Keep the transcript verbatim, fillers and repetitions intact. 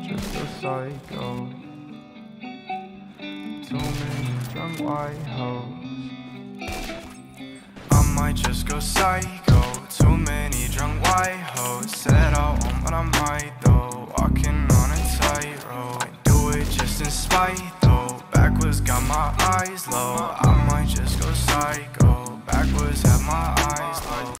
just go psycho. Too many drunk white hoes. I might just go psycho. Too many drunk white hoes. Said I won't, but I might though. Walking on a tightrope. I do it just in spite though. Backwards got my eyes low. I might just go psycho. Backwards have my